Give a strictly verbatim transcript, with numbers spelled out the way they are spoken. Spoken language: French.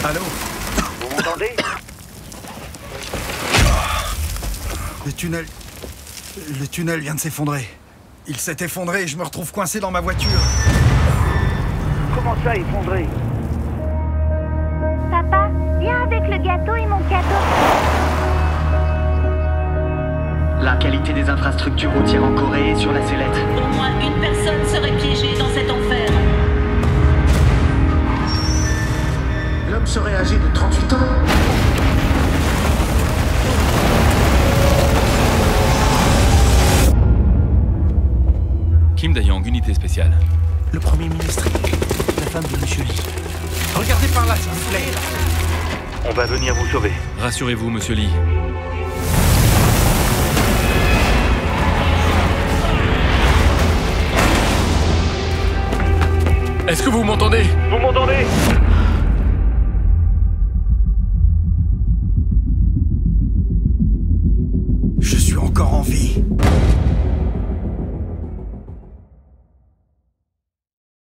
Allô? Vous m'entendez? Le tunnel... Le tunnel vient de s'effondrer. Il s'est effondré et je me retrouve coincé dans ma voiture. Comment ça, effondré? Papa, viens avec le gâteau et mon cadeau. La qualité des infrastructures routières en Corée est sur la sellette. Au moins une personne serait piégée dans cet enfer. L'homme serait âgé de trente-huit ans. Kim Dae-Young, unité spéciale. Le Premier ministre, la femme de Monsieur Lee. Regardez par là, s'il vous plaît. On va venir vous sauver. Rassurez-vous, monsieur Lee. Est-ce que vous m'entendez? Vous m'entendez?